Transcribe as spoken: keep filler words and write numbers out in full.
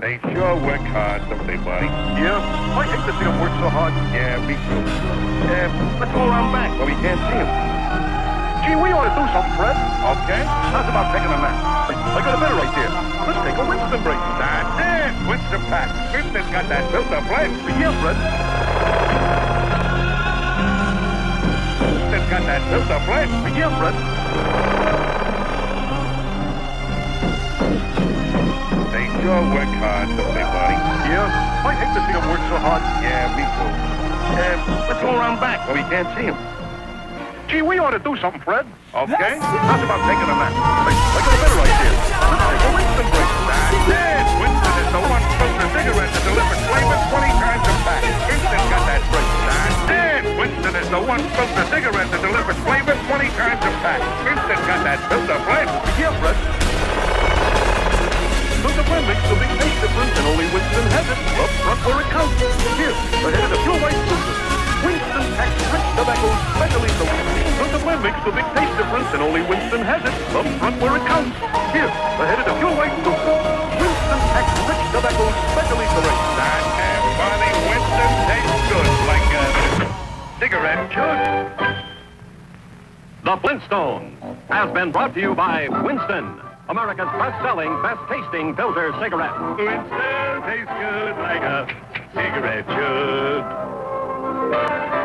They sure work hard, don't they, buddy? Yeah, I hate to see them work so hard. Yeah, me too. Uh, let's go around back where we can't see them. Gee, we ought to do something, Fred. Okay. How's about taking a nap? I got a bed right there. Let's take a Winston break. That's it. Winston pack. Winston's got that built-up leg. Yeah, Fred. Winston's got that built-up leg. Yeah, Fred. They sure work hard, don't they, buddy? Yeah, I hate to see them work so hard. Yeah, me too. Uh, let's go around back where we can't see them. Gee, we ought to do something, Fred. Okay. How's about taking a nap? I, I got a bed right here. Let's take a Winston break. That's it. Winston is the one smoking a cigarette that delivers flavor twenty times a pack. Winston's got that break. That's it. Winston is the one smoking a cigarette that delivers flavor twenty times a pack. Winston's got that built-up flavor. Yeah, Fred. Built-up blend makes the big taste difference, and only Winston has it. Up front where it counts. Here, ahead of the pure white filter. Winston packs rich tobacco, specially so. Built-up blend makes the big taste difference, and only Winston has it. Up front where it counts. Here, ahead of the pure white filter. Winston packs rich tobacco, specially so. That damn funny Winston tastes good like a cigarette should. The Flintstones has been brought to you by Winston, America's best-selling, best-tasting filter cigarette. Winston tastes good like a cigarette should.